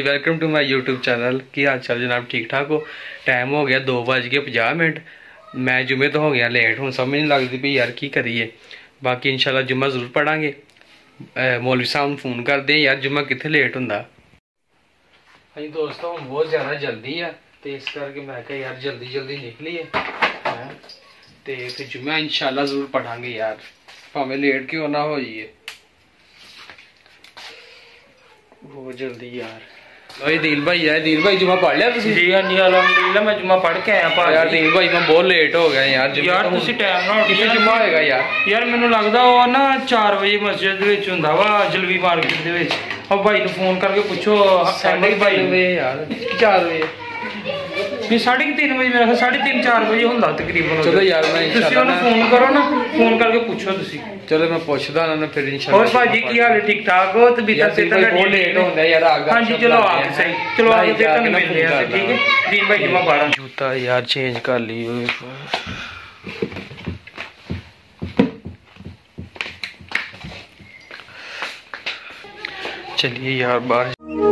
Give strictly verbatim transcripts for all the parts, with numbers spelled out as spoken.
Welcome to my YouTube channel. की हाल चाल जनाब, ठीक ठाक हो? टाइम हो गया दो बज के पचास मिनट। मैं जुमे तो हो गया लेट, हूँ समझ नहीं लगती भी यार की करिए। बाकी इंशाल्लाह जुम्मा जरूर पढ़ांगे। मौलवी साहब ਨੂੰ फोन कर दें यार जुम्मा कितने लेट होंदा। हाँ जी दोस्तों, हम बहुत ज़्यादा जल्दी है तो इस करके मैं कहा यार जल्दी जल्दी निकलीए तो फिर जुम्मा इंशाल्लाह जरूर पढ़ांगे यार, भावें लेट क्यों ना हो जाइए बहुत जल्दी यार। भाई दील भाई है, दील भाई जुम्मा पढ़ लिया तुसी? जी हाँ जी अल्हम्दुलिल्लाह मैं जुम्मा पढ़ के आया भाजी। यार दील भाई मैं बहुत लेट हो गया यार। यार तुसी टाइम ना कितने जुम्मा होएगा यार? यार मैनू लगदा वो ना चार बजे मस्जिद दे विच हुंदा वा जलवी मार्केट दे विच। अब भाई नू फोन करके पूछो साढ़े भाई बजे यार चार बजे नहीं साढ़े तीन बजे मेरा ख्याल साढ़े तीन चार बजे हुंदा तकरीबन। चलो यार मैं इंशाल्लाह फोन करो ना, फोन करके पूछो तुसी। चलो मैं पूछदा ना फिर इंशाल्लाह। और भाजी की हाल ठीक ठाक हो? तबीयत से तो बहुत लेट होंदा यार। आगे हां जी चलो आप सही, चलो आगे फिर तक मिलते हैं ठीक है। दीन भाई जुम्मा पढ़ा जूता यार चेंज कर ली। चलिए यार बाहर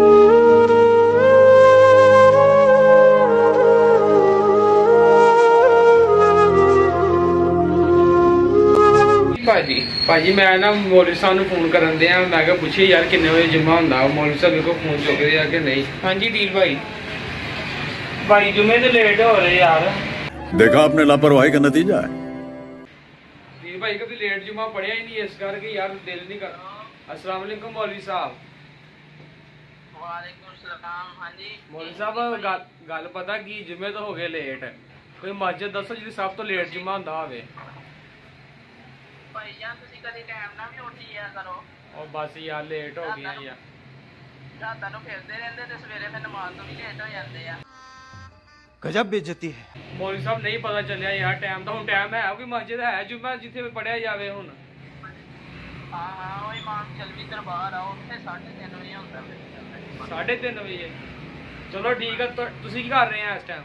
भाजी भाजी मैं ना मौलवी साहब ਨੂੰ फोन ਕਰਨ ਦਿਆਂ मैं क्या पूछिए यार कितने बजे जुम्मा ਹੁੰਦਾ। मौलवी साहब मेरे को फोन चुक रहे कि नहीं? हाँ जी दील भाई भाई जुम्मे तो लेट हो रहे यार। देखा आपने लापरवाही का नतीजा है। दील भाई कभी लेट जुम्मा पढ़िया ही नहीं इस करके यार दिल नहीं कर। अस्सलाम वालेकुम मौलवी साहब। वालेकुम सलाम। हाँ जी मौलवी साहब गल गल पता की जुम्मे तो हो गए लेट, कोई मस्जिद दसो जी सब तो लेट जुम्मा ਹੁੰਦਾ ਹੋਵੇ। ਭਾਈ ਜਾਨ ਤੁਸੀਂ ਕਦੇ ਟਾਈਮ ਨਾਲ ਵੀ ਉੱਠ ਜਿਆ ਕਰੋ। और बस यार लेट हो गया यार। ਰਾਤਾਂ ਨੂੰ ਫਿਰਦੇ ਰਹਿੰਦੇ ਤੇ ਸਵੇਰੇ ਫਿਰ ਨਮਾਜ਼ ਤੋਂ ਵੀ ਲੇਟ ਹੋ ਜਾਂਦੇ ਆ। गजब बेइज्जती है। मौलवी साहब नहीं पता चलिया यार टाइम तो हुन टाइम है कोई मस्जिद है जुम्मा जिथे पढ़िया जावे हुन? ਹਾਂ ਹਾਂ ਉਹ ਇਮਾਮ ਚਲਵੀ ਦਰਬਾਰ ਆ ਉੱਥੇ साढ़े तीन ਵਜੇ ਹੁੰਦਾ ਫਿਰ। साढ़े तीन बजे चलो ठीक है। तो तुसी की कर रहे हैं इस टाइम?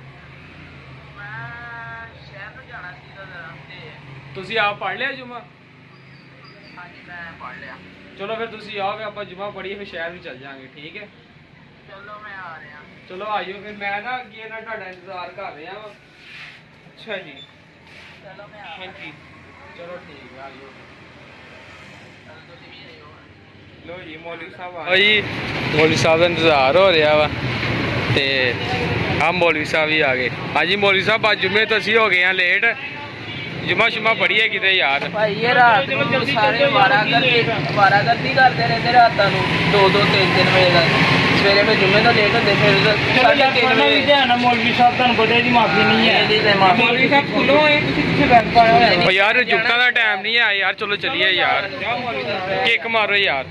ਮੈਂ ਸ਼ਹਿਰ ਨੂੰ ਜਾਣਾ ਸੀ ਤਾਂ ਜ਼ਰਾ ਤੇ तुसी आप पढ़ लिया जुम्मा? ਹਾਂਜੀ ਮੈਂ ਪੜ ਲਿਆ। चलो फिर तुसी आओ आप जुम्मा पढ़िए फिर शहर भी चल जाएंगे ठीक है। ਚਲੋ ਮੈਂ ਆ ਰਿਹਾ। चलो आइयो फिर मैं ना ये ना ਤੁਹਾਡਾ इंतजार कर रहा वा। अच्छा जी ਚਲੋ ਮੈਂ ਆ हाँ जी चलो ठीक है आइयो। ਰਿਹਾ। ਤੁਸੀਂ ਵੀ ਆਇਓ। लो जी मौलवी साहब हाँ जी मौलवी साहब का इंतजार हो रहा वा ते हम मौलवी साहब ही आ गए। हाँ जी मौलवी साहब आज जुम्मे तो असी हो गए हैं लेट। जुम्मा शुम्मा पढ़िए किते यार। ਭਾਈ ਇਹ ਰਾਤ ਨੂੰ ਸਾਰੇ ਵਾਰਾਗਰਦੀ ਵਾਰਾਗਰਦੀ ਕਰਦੇ ਰਹਿੰਦੇ ਰਾਤਾਂ ਨੂੰ ਦੋ ਦੋ ਤਿੰਨ ਤਿੰਨ ਵਜੇ ਤੱਕ। ਸਵੇਰੇ ਫਿਰ ਜੁਮੇ ਤੋਂ ਲੇਟ ਹੁੰਦੇ ਫਿਰ ਸਾਢੇ ਤਿੰਨ ਵਜੇ। ਧਿਆਨ ਨਾਲ ਮੌਲਵੀ ਸਾਹਿਬ ਤੁਹਾਨੂੰ ਪਤਾ ਦੀ ਮਾਫੀ ਨਹੀਂ ਹੈ। ਇਹਦੀ ਤੇ ਮਾਫੀ। ਮੌਲਵੀ ਸਾਹਿਬ ਖੁੱਲੋ ਆਏ ਤੁਸੀਂ ਕਿੱਥੇ ਬੈਠ ਪਾਇਆ ਹੋਇਆ ओ यार जुगता का टाइम नहीं है यार। चलो चलिए यार किक मारो यार।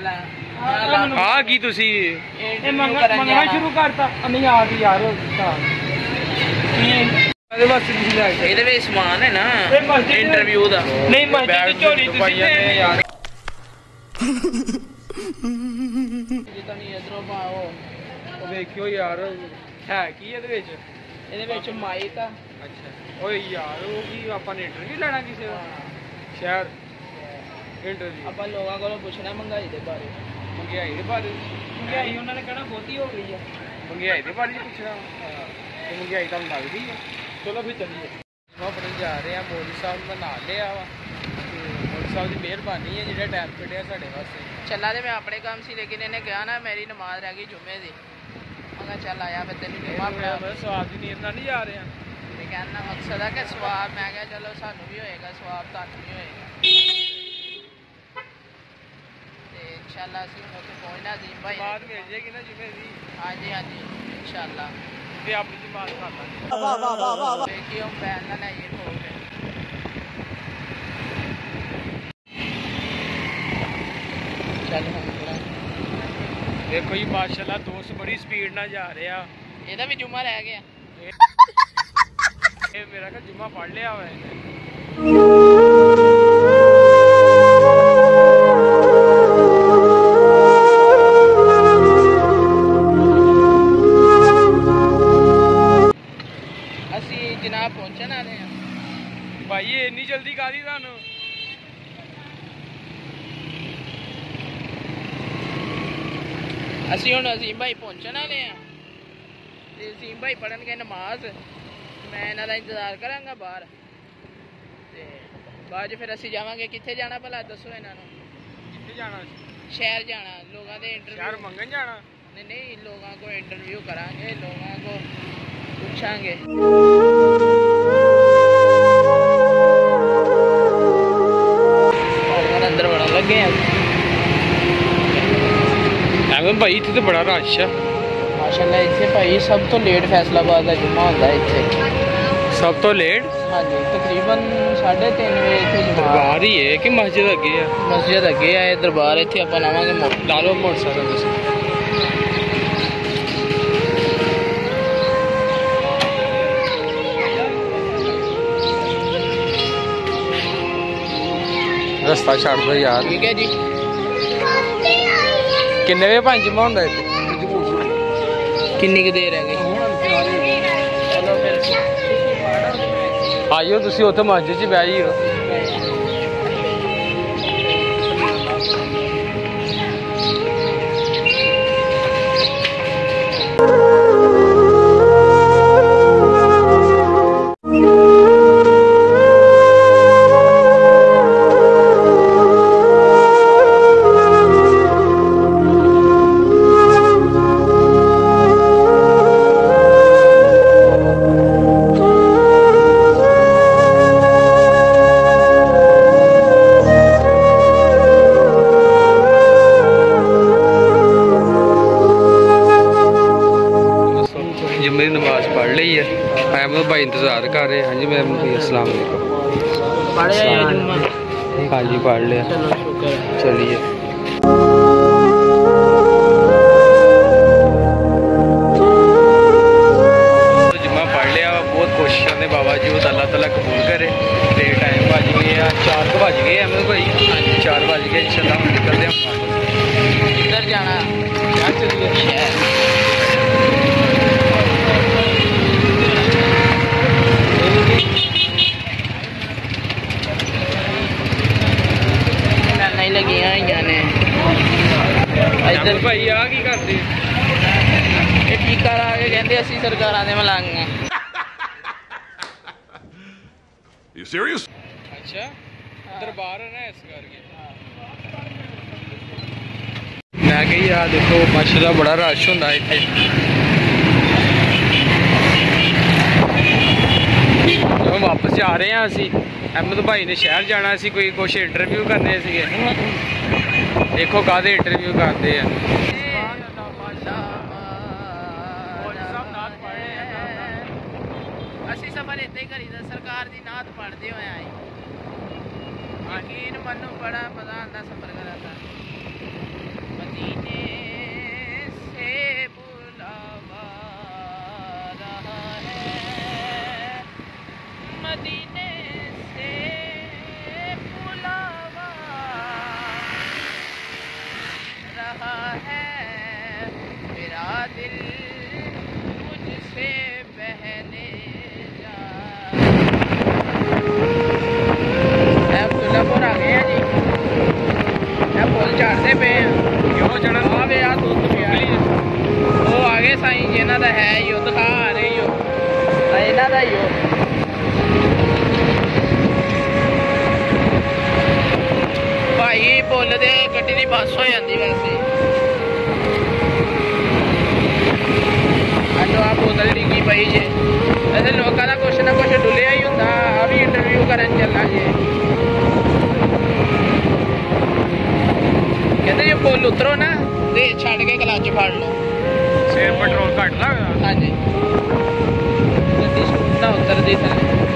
आ की तुसी ਇਹ ਮੰਗਣਾ ਸ਼ੁਰੂ ਕਰਤਾ ਨਹੀਂ ਆ ਗਈ ਯਾਰ ਇਹਦੇ ਵਾਸਤੇ ਤੁਸੀਂ ਲੈ ਕੇ ਇਹਦੇ ਵਿੱਚ ਸਮਾਨ ਹੈ ਨਾ ਇਹ ਮਸਜਿਦ ਇੰਟਰਵਿਊ ਦਾ। ਨਹੀਂ ਮਸਜਿਦ ਦੀ ਝੋਲੀ ਤੁਸੀਂ ਤੇ ਯਾਰ। ਜਿੱਦਾਂ ਨਹੀਂ ਇਧਰੋਂ ਪਾਓ। ਉਹ ਵੇਖਿਓ ਯਾਰ ਹੈ ਕੀ ਇਹਦੇ ਵਿੱਚ? ਇਹਦੇ ਵਿੱਚ ਮਾਈਕ ਆ। ਅੱਛਾ ਓਏ ਯਾਰ ਉਹ ਕੀ ਆਪਾਂ ਨੇ ਇੰਟਰਵਿਊ ਲੈਣਾ ਕਿਸੇ ਦਾ? ਸ਼ਹਿਰ ਇੰਟਰਵਿਊ ਆਪਾਂ ਲੋਕਾਂ ਕੋਲੋਂ ਪੁੱਛਣਾ ਮਹਿੰਗਾਈ ਦੇ ਬਾਰੇ। ਮੰਗਿਆਈ ਦੇ ਬਾਰੇ? ਮਹਿੰਗਾਈ ਉਹਨਾਂ ਨੇ ਕਹਿਣਾ ਬਹੁਤੀ ਹੋ ਗਈ ਆ। ਮੰਗਿਆਈ ਦੇ ਬਾਰੇ ਪੁੱਛਣਾ ਤੇ ਮੰਗਿਆਈ ਤੁਹਾਨੂੰ ਲੱਗਦੀ ਹੈ? ਚਲੋ ਫਿਰ ਚੱਲੀਏ। ਆਪਣੇ ਜਾ ਰਹੇ ਆ ਮੌਲਵੀ ਸਾਹਿਬ ਦਾ ਨਾਂ ਲਿਆ ਵਾ ਤੇ ਮੌਲਵੀ ਸਾਹਿਬ ਦੀ ਮਿਹਰਬਾਨੀ ਹੈ ਜਿਹੜਾ ਟਾਈਮ ਕੱਢਿਆ ਸਾਡੇ ਵਾਸਤੇ। ਚੱਲਾ ਤੇ ਮੈਂ ਆਪਣੇ ਕੰਮ ਸੀ ਲੇਕਿਨ ਇਹਨੇ ਕਿਹਾ ਨਾ ਮੇਰੀ ਨਮਾਜ਼ ਰਹਿ ਗਈ ਜੁਮੇ ਦੀ। ਮੈਂ ਕਿਹਾ ਚੱਲ ਆਇਆ ਫਿਰ ਤੈਨੂੰ ਜੁਮਾ ਪੜਾ। ਮੈਂ ਸਵਾਬ ਦੀ ਨੀਅਤ ਨਾਲ ਨਹੀਂ ਜਾ ਰਿਹਾ ਤੇ ਕਹਿਣਾ ਮਕਸਦ ਹੈ ਕਿ ਸਵਾਬ। ਮੈਂ ਕਿਹਾ ਚਲੋ ਸਾਨੂੰ ਵੀ ਹੋਏਗਾ ਸਵਾਬ ਤੁਹਾਨੂੰ ਵੀ ਹੋਏਗਾ ਤੇ ਇਨਸ਼ਾਅੱਲਾ ਅਸੀਂ ਹੁਣ ਉੱਥੇ ਪਹੁੰਚਣਾ ਜੀ ਭਾਈ। ਬਾਅਦ ਮਿਲ ਜਾਏਗੀ ਨਾ ਜਿਵੇਂ ਦੀ। ਹਾਂਜੀ ਹਾਂਜੀ ਇਨਸ਼ਾਅੱਲਾ ਤੇ ਆਪਣੀ ਜਮਾਤ ਕਰ ਲਾਂਗੇ। ਦੇਖੀ ਹੁਣ ਪੈਨ ਨਾ ਲਾਈਏ ਖੋਲ ਕੇ। ਚੱਲ ਹੁਣ ਥੋੜਾ ਦੇਖੋ ਜੀ ਮਾਸ਼ਾਅੱਲਾ ਦੋਸਤ ਬੜੀ ਸਪੀਡ ਨਾਲ ਜਾ ਰਿਹਾ। ਇਹਦਾ ਵੀ ਜੁਮਾ ਰਹਿ ਗਿਆ। ਇਹ ਮੇਰਾ ਕਿ ਜੁਮਾ ਪੜ ਲਿਆ ਹੋਇਆ ਇਹਨੇ। ਅਸੀਂ ਜਨਾਬ ਪਹੁੰਚਣ ਵਾਲੇ ਹਾਂ। ਭਾਈ ਇੰਨੀ ਜਲਦੀ ਕਾਹਦੀ ਤੁਹਾਨੂੰ? ਅਸੀਂ ਅਸੀਂ ਹੁਣ ਅਸੀਮ ਭਾਈ ਪਹੁੰਚਣ ਵਾਲੇ ਆ ਤੇ ਅਸੀਮ ਭਾਈ ਪੜਨਗੇ ਨਮਾਜ਼ ਮੈਂ ਇਹਨਾਂ ਦਾ ਇੰਤਜ਼ਾਰ ਕਰਾਂਗਾ ਬਾਹਰ ਤੇ ਬਾਅਦ ਫਿਰ ਅਸੀਂ ਜਾਵਾਂਗੇ ਕਿੱਥੇ ਜਾਣਾ ਭਲਾ ਦੱਸੋ ਇਹਨਾਂ ਨੂੰ ਕਿੱਥੇ ਜਾਣਾ शहर जाना लोगों के इंटरव्यू शहर मंगन जाना नहीं नहीं लोगों को इंटरव्यू करांगे लोगों को पूछांगे और अंदर बड़ा लगे हैं एवं भाई इतने तो बड़ा रश है माशाल्लाह इतने भाई सब तो लेट फैसलाबाद का जुम्मा होता है इतने सब तो लेट हाँ जी तकरीबन साढ़े तीन बजे इतने दरबार ही है कि मस्जिद अगे है मस्जिद अगे है दरबार इतने आप लावे ला लो मोटरसाइकिल रस्ता छड़ दो यार ठीक है जी किन्ने बजे पंज जुम्मा होंदा इत्थे किन्नी की देर है गई चलो फिर आइयो तुसी उत्थे मस्जिद च बैठ जाइयो जुम्मे की नमाज पढ़ ली है अहमद भाई इंतजार कर रहे हैं हाँ जी मैं भाई अस्सलाम वालेकुम पढ़ आए जुम्मा हाँ जी पढ़ लिया चलो शुक्र है चलिए जुम्मा पढ़ लिया बहुत कोशिश करने बाबा जी वो अल्लाह ताला कबूल करे तो टाइम बज गए हैं चार को बज गए अहमद भाई चार बज गए इंशाल्लाह हम निकलते हैं किधर जाना क्या चलिए शहर नहीं लगी जाने अहमद भाई आ की करते ये टीका ला के कहते असि सरकारां दे मलंग हैं You serious? अच्छा दरबार है ना इस करके मैं कही यार देखो माशाल्लाह बड़ा रश होंदा इत्थे हम वापस जा रहे हैं असी अहमद भाई ने शहर जाना सी कोई कुछ इंटरव्यू करने सीगे देखो काहदे इंटरव्यू करते हैं ਅਸੀਂ ਸਫਰ ਇੱਥੇ ਕਰੀਦਾ ਸਰਕਾਰ ਦੀ ਨਾਤ ਪੜਦੇ ਹੋਏ ਆਏ ਯਕੀਨ ਮੰਨੋ ਬੜਾ ਮਜ਼ਾ ਆਉਂਦਾ ਸਫਰ ਕਰਨ ਦਾ ਮਦੀਨੇ ਸੇ ਬੁਲਾਵਾ ਰਹਾ ਹੈ मदीने से बुलावा रहा है मेरा दिल मुझसे बहने जा अब्दुल्लापुर आ गए हैं जी पुल चढ़ते पे हैं क्यों चढ़ा आ वे आ दुध पिया वो आगे साईं जिन्हों का है यो दिखा रही हो इन्हों का ही हो भाई पुल दे गड्डी दी बस हो जाती वैसे अजो आ बोतल डिगी पई जे ऐसे लोगों का कुछ ना कुछ डुलिया ही होंदा आ भी इंटरव्यू करन चला जे कहते जो पुल उतरो ना ते छड़ के क्लच फड़ लो सिर पेट्रोल घट लगदा हाँ जी गड्डी ना उतरदी थले